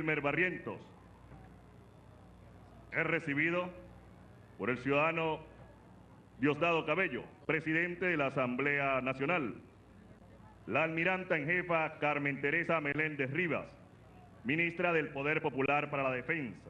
Wilmer Barrientos. Es recibido por el ciudadano Diosdado Cabello, presidente de la Asamblea Nacional. La almiranta en jefa Carmen Teresa Meléndez Rivas, ministra del Poder Popular para la Defensa.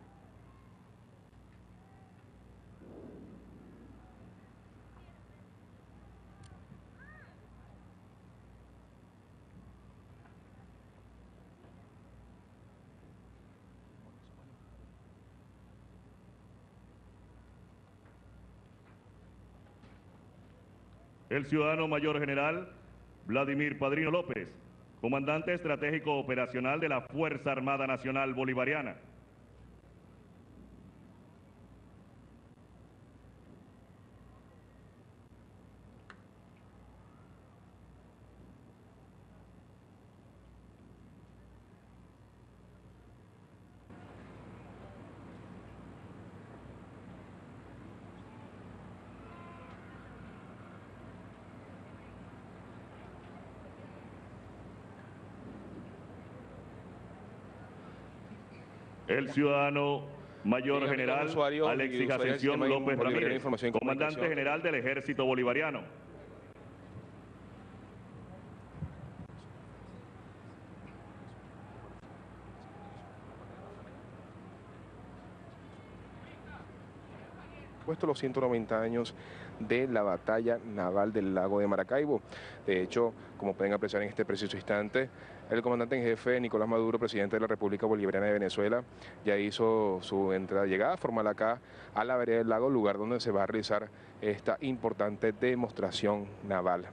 El ciudadano mayor general Vladimir Padrino López, comandante estratégico operacional de la Fuerza Armada Nacional Bolivariana. El ciudadano mayor general Alexis Ascensión López Ramírez, comandante general del Ejército Bolivariano. Puesto los 190 años de la batalla naval del lago de Maracaibo. De hecho, como pueden apreciar en este preciso instante, el comandante en jefe Nicolás Maduro, presidente de la República Bolivariana de Venezuela, ya hizo su llegada formal acá a la vereda del lago, lugar donde se va a realizar esta importante demostración naval.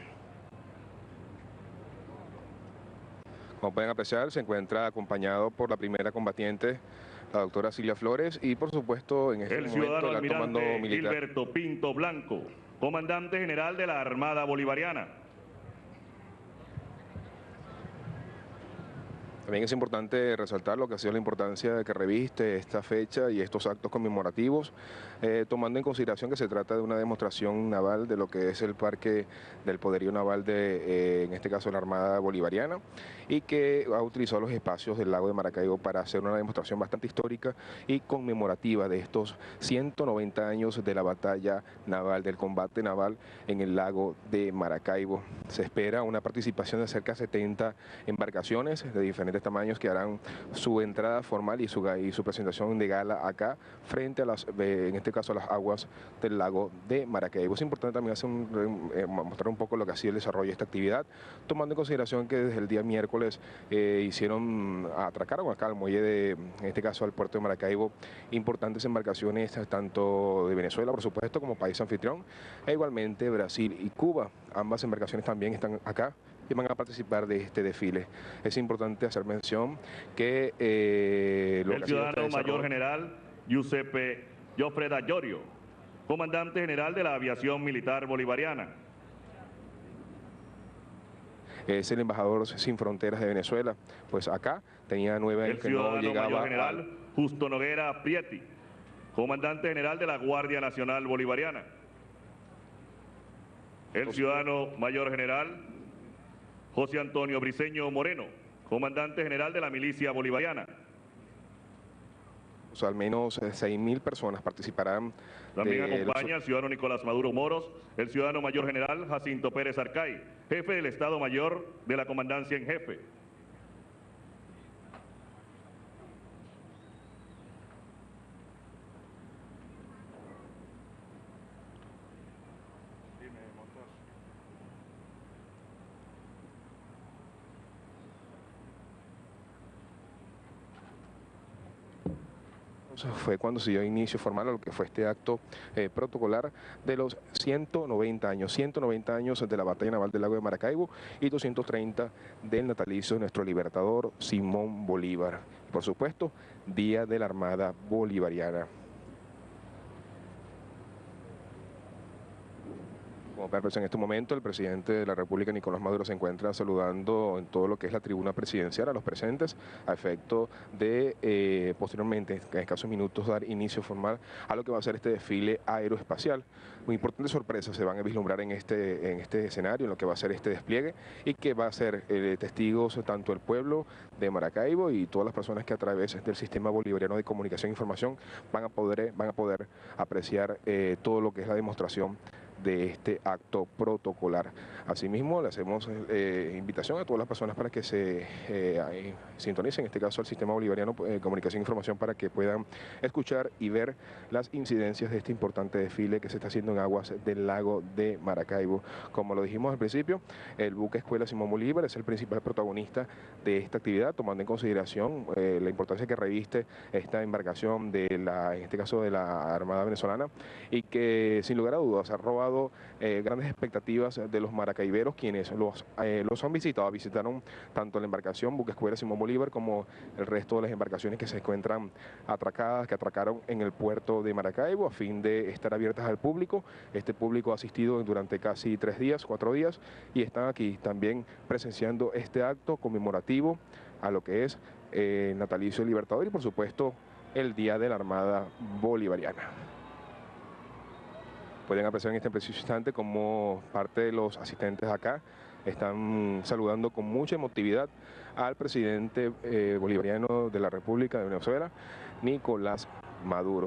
Como pueden apreciar, se encuentra acompañado por la primera combatiente, la doctora Silvia Flores, y por supuesto en este momento el alto mando militar Gilberto Pinto Blanco, comandante general de la Armada Bolivariana. También es importante resaltar lo que ha sido la importancia que reviste esta fecha y estos actos conmemorativos, tomando en consideración que se trata de una demostración naval de lo que es el parque del poderío naval de, en este caso, la Armada Bolivariana, y que ha utilizado los espacios del lago de Maracaibo para hacer una demostración bastante histórica y conmemorativa de estos 190 años de la batalla naval, del combate naval en el lago de Maracaibo. Se espera una participación de cerca de 70 embarcaciones de diferentes tamaños que harán su entrada formal y su presentación de gala acá frente a las, en este caso, a las aguas del lago de Maracaibo. Es importante también mostrar un poco lo que ha sido el desarrollo de esta actividad, tomando en consideración que desde el día miércoles atracaron acá al muelle de, en este caso al puerto de Maracaibo, importantes embarcaciones tanto de Venezuela, por supuesto, como país anfitrión, e igualmente Brasil y Cuba. Ambas embarcaciones también están acá y van a participar de este desfile. Es importante hacer mención que el ciudadano mayor general Giuseppe Joffreda Llorio, comandante general de la Aviación Militar Bolivariana. Es el embajador sin fronteras de Venezuela, pues acá tenía 9 años que no llegaba. El ciudadano mayor general Justo Noguera Prieti, comandante general de la Guardia Nacional Bolivariana. El ciudadano mayor general José Antonio Briceño Moreno, comandante general de la Milicia Bolivariana. O sea, al menos 6.000 personas participarán. También acompaña el ciudadano Nicolás Maduro Moros, el ciudadano mayor general Jacinto Pérez Arcay, jefe del Estado Mayor de la Comandancia en Jefe. Fue cuando se dio inicio formal a lo que fue este acto protocolar de los 190 años de la batalla naval del lago de Maracaibo y 230 del natalicio de nuestro libertador Simón Bolívar. Por supuesto, Día de la Armada Bolivariana. Como Pues en este momento el presidente de la República, Nicolás Maduro, se encuentra saludando en todo lo que es la tribuna presidencial a los presentes, a efecto de posteriormente, en escasos minutos, dar inicio formal a lo que va a ser este desfile aeroespacial. Muy importantes sorpresas se van a vislumbrar en este escenario, en lo que va a ser este despliegue, y que va a ser testigos tanto el pueblo de Maracaibo y todas las personas que a través del Sistema Bolivariano de Comunicación e Información van a poder apreciar todo lo que es la demostración de este acto protocolar. Asimismo, le hacemos invitación a todas las personas para que se sintonicen, en este caso al Sistema Bolivariano de Comunicación e Información, para que puedan escuchar y ver las incidencias de este importante desfile que se está haciendo en aguas del lago de Maracaibo. Como lo dijimos al principio, el buque Escuela Simón Bolívar es el principal protagonista de esta actividad, tomando en consideración la importancia que reviste esta embarcación en este caso de la Armada Venezolana, y que sin lugar a dudas ha robado grandes expectativas de los maracaiberos, quienes los han visitado. Visitaron tanto la embarcación buque Escuela Simón Bolívar como el resto de las embarcaciones que se encuentran atracadas, que atracaron en el puerto de Maracaibo a fin de estar abiertas al público. Este público ha asistido durante casi 4 días, y están aquí también presenciando este acto conmemorativo a lo que es natalicio Libertador y por supuesto el Día de la Armada Bolivariana. Pueden apreciar en este preciso instante como parte de los asistentes acá están saludando con mucha emotividad al presidente bolivariano de la República de Venezuela, Nicolás Maduro.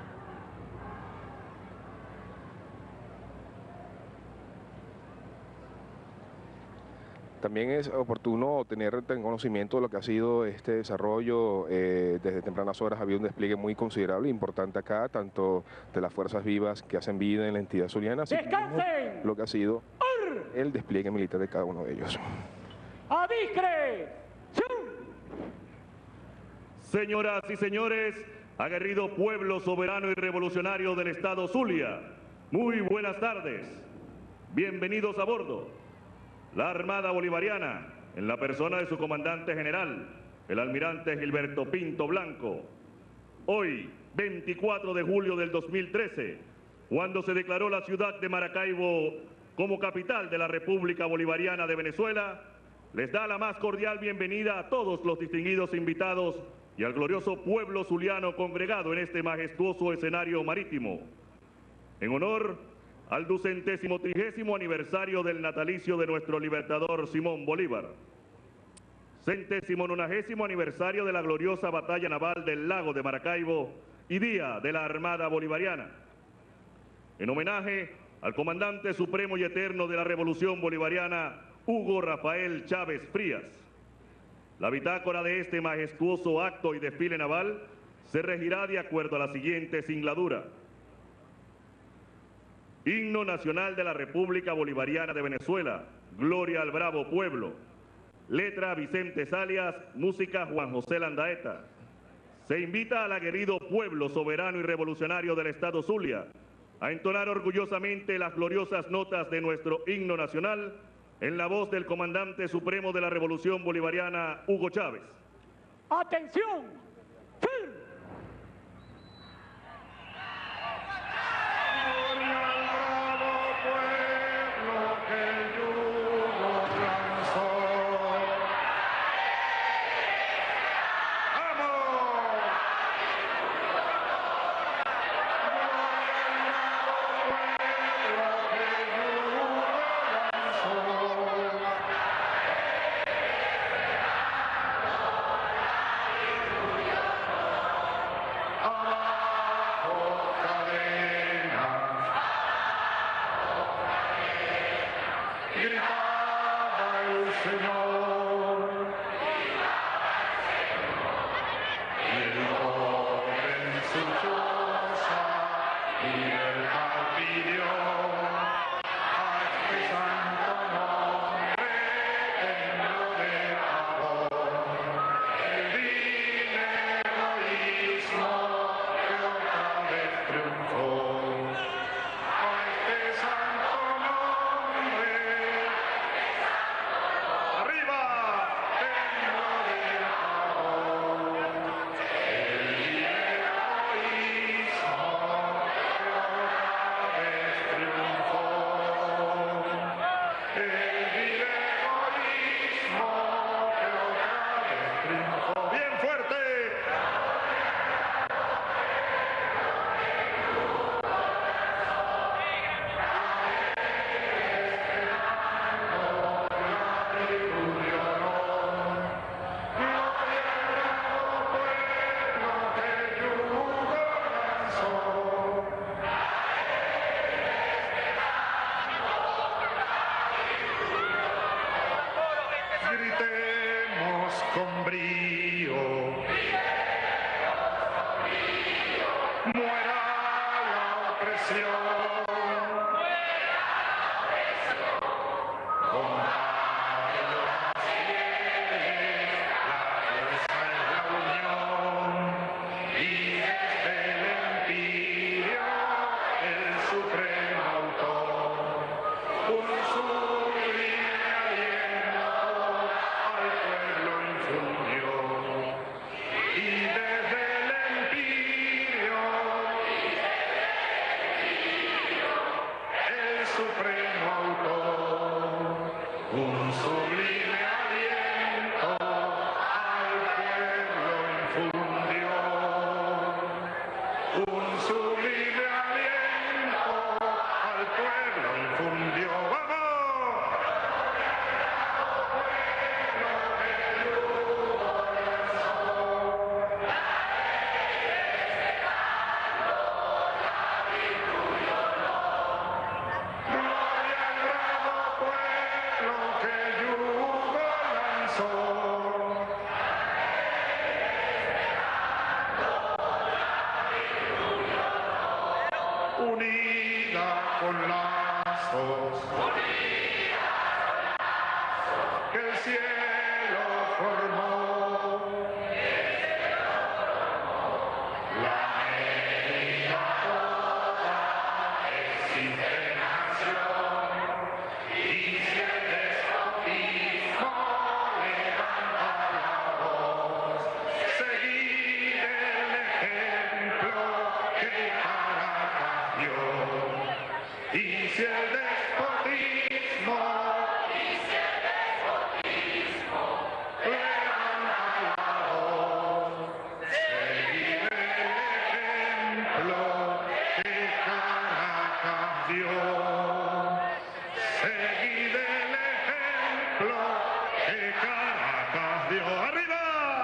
También es oportuno tener conocimiento de lo que ha sido este desarrollo. Desde tempranas horas ha habido un despliegue muy considerable e importante acá, tanto de las fuerzas vivas que hacen vida en la entidad zuliana, así como lo que ha sido el despliegue militar de cada uno de ellos. Señoras y señores, aguerrido pueblo soberano y revolucionario del Estado Zulia, muy buenas tardes. Bienvenidos a bordo. La Armada Bolivariana, en la persona de su comandante general, el almirante Gilberto Pinto Blanco. Hoy, 24 de julio del 2013, cuando se declaró la ciudad de Maracaibo como capital de la República Bolivariana de Venezuela, les da la más cordial bienvenida a todos los distinguidos invitados y al glorioso pueblo zuliano congregado en este majestuoso escenario marítimo. En honor al 230º aniversario del natalicio de nuestro libertador Simón Bolívar, 190º aniversario de la gloriosa batalla naval del lago de Maracaibo y Día de la Armada Bolivariana, en homenaje al comandante supremo y eterno de la Revolución Bolivariana, Hugo Rafael Chávez Frías. La bitácora de este majestuoso acto y desfile naval se regirá de acuerdo a la siguiente singladura: Himno Nacional de la República Bolivariana de Venezuela, Gloria al Bravo Pueblo. Letra Vicente Salias, música Juan José Landaeta. Se invita al aguerrido pueblo soberano y revolucionario del Estado Zulia a entonar orgullosamente las gloriosas notas de nuestro himno nacional en la voz del comandante supremo de la Revolución Bolivariana, Hugo Chávez. ¡Atención! ¡Firme! gritemos con brío. Muera la opresión. Unida con lazos que el cielo formó, la medida toda existe nación, y si el despotismo levanta la voz, seguid el ejemplo que Caracas dio. Y si el despotismo levanta la voz, seguid el ejemplo que Caracas dio. Seguid el ejemplo que Caracas dio. ¡Arriba!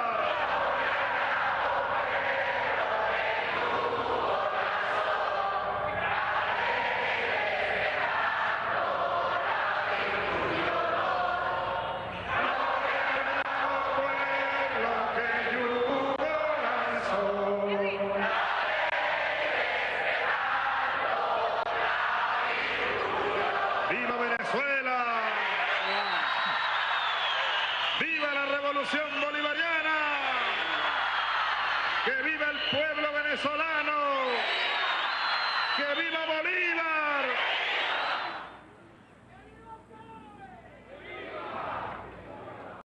¡Viva Venezuela! ¡Viva la revolución bolivariana! ¡Que viva el pueblo venezolano! ¡Que viva Bolívar!